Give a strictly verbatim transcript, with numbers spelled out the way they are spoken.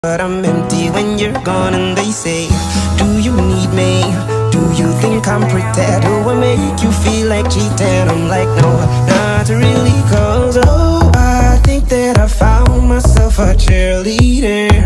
But I'm empty when you're gone, and they say, do you need me? Do you think I'm pretty? Do I make you feel like cheating? I'm like, no, not really, cause oh, I think that I found myself a cheerleader.